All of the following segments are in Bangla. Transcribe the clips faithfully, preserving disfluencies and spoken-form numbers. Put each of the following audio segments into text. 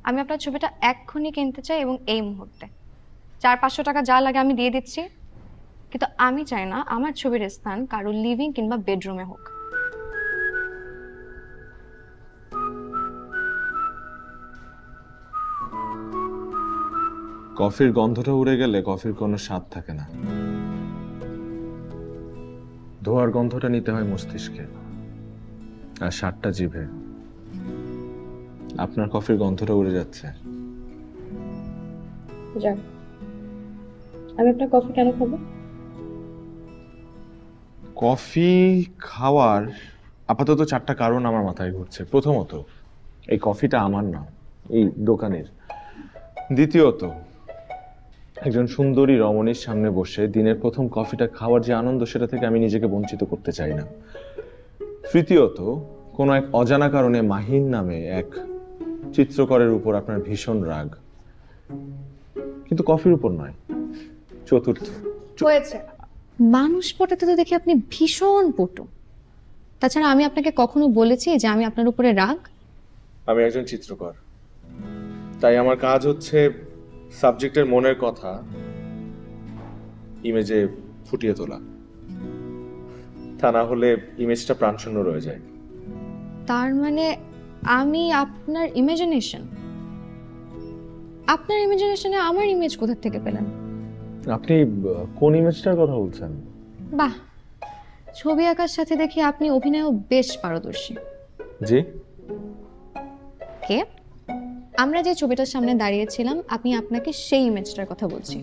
আমি আপনার ছবিটা এক্ষুনি কিনতে চাই এবং এই মুহূর্তে চার পাঁচশো টাকা যা লাগে আমি দিয়ে দিচ্ছি, কিন্তু আমি চাই না আমার ছবির স্থান কারো লিভিং কিংবা বেডরুমে হোক। কফির গন্ধটা উড়ে গেলে কফির কোনো স্বাদ থাকে না। ধোয়ার গন্ধটা নিতে হয় মস্তিষ্কে আর স্বাদটা জিভে। আপনার কফির গন্ধটা উড়ে যাচ্ছে। যাক, আমি আপনার কফি কেন খাবো? কফি খাওয়ার আপাতত চারটা কারণ আমার মাথায় ঘুরছে। প্রথমত, এই কফিটা আমার না, এই দোকানের। দ্বিতীয়ত, একজন সুন্দরী রমণীর সামনে বসে দিনের প্রথম কফিটা খাওয়ার যে আনন্দ, সেটা থেকে আমি নিজেকে বঞ্চিত করতে চাই না। তৃতীয়ত, কোনো এক অজানা কারণে মাহিন নামে এক চিত্রকরের উপর আপনার ভীষণ রাগ, কিন্তু কফির উপর নয়। চতুর্থ, হয়েছে, মানুষ পটাতে তো দেখি আপনি ভীষণ পটু। তাছাড়া আমি আপনাকে কখনো বলেছি যে আমি আপনার উপরে রাগ? আমি একজন চিত্রকর, তাই আমার কাজ হচ্ছে সাবজেক্টের মনের কথা ইমেজে ফুটিয়ে তোলা। তা না হলে ইমেজটা প্রাণশূন্য রয়ে যায়। তার মানে আমি আপনার ইমাজিনেশন? আপনার ইমাজিনেশনে আমার ইমেজ কোথা থেকে পেলেন? আপনি কোন ইমেজটার কথা বলছেন? বাহ, ছবি আঁকার সাথে দেখি আপনি অভিনয়ও বেশ পারদর্শী। জি। কে? আমরা যে ছবিটার সামনে দাঁড়িয়েছিলাম, আমি আপনাকে সেই ইমেজটার কথা বলছি।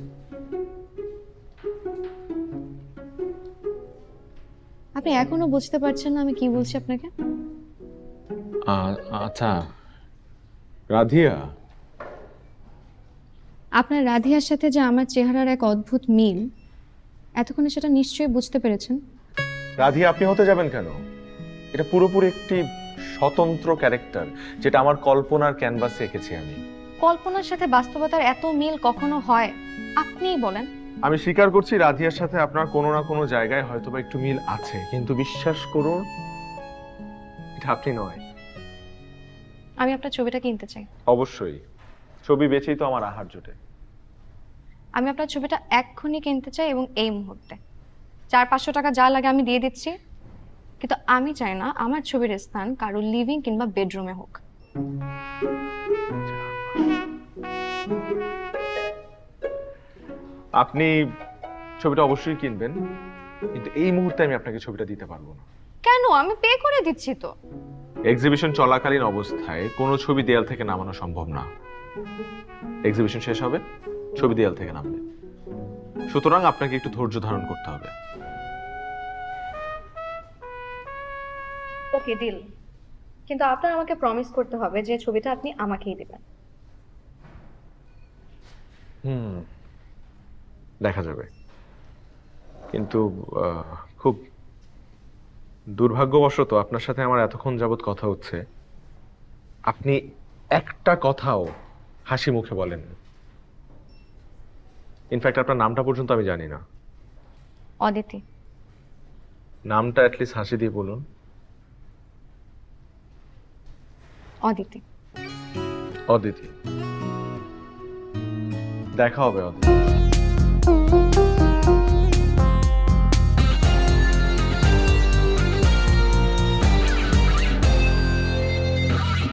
আপনি এখনো বুঝতে পারছেন না আমি কি বলছি আপনাকে? আচ্ছা, রাধিয়া। আপনার রাধিয়ার সাথে যে আমার চেহারার এক অদ্ভুত মিল, এতক্ষণে সেটা নিশ্চয়ই বুঝতে পেরেছেন। রাধিয়া আপনি হতে যাবেন কেন? এটা পুরোপুরি একটি স্বতন্ত্র ক্যারেক্টার, যেটা আমার কল্পনার ক্যানভাসে এঁকেছি আমি। কল্পনার সাথে বাস্তবতার এত মিল কখনো হয়? আপনিই বলেন। আমি স্বীকার করছি রাধিয়ার সাথে আপনার কোনো না কোনো জায়গায় হয়তোবা একটু মিল আছে, কিন্তু বিশ্বাস করুন এটা আপনি নয়। আমি আপনার ছবিটা কিনতে চাই। অবশ্যই, ছবি বেচেই তো আমার আহার জোটে। আমি আপনার ছবিটা এক্ষুনি কিনতে চাই এবং এই মুহূর্তে চার পাঁচশো টাকা যা লাগে আমি দিয়ে দিচ্ছি, কিন্তু আমি চাই না আমার ছবির স্থান কারো লিভিং কিংবা বেডরুমে হোক। আপনি ছবিটা অবশ্যই কিনবেন, কিন্তু এই মুহূর্তে আমি আপনাকে ছবিটা দিতে পারবো না। কেন? আমি পে করে দিচ্ছি তো। এক্সিবিশন চলাকালীন অবস্থায় কোনো ছবি দেয়াল থেকে নামানো সম্ভব না। এক্সিবিশন শেষ হবে, ছবি দেয়াল থেকে নামবে। সুতরাং আপনাকে একটু ধৈর্য ধারণ করতে হবে। Okay, deal. কিন্তু আপনার আমাকে প্রমিস করতে হবে যে ছবিটা আপনি আমাকেই দিবেন। হুম, দেখা যাবে। কিন্তু খুব দুর্ভাগ্যবশত আপনার সাথে আমার এতক্ষণ যাবৎ কথা হচ্ছে, আপনি একটা কথাও হাসি মুখে বলেন। ইনফ্যাক্ট আপনার নামটা পর্যন্ত আমি জানি না। অদিতি। নামটা অ্যাটলিস্ট হাসি দিয়ে বলুন। অদিতি। অদিতি। দেখা হবে অদিতি।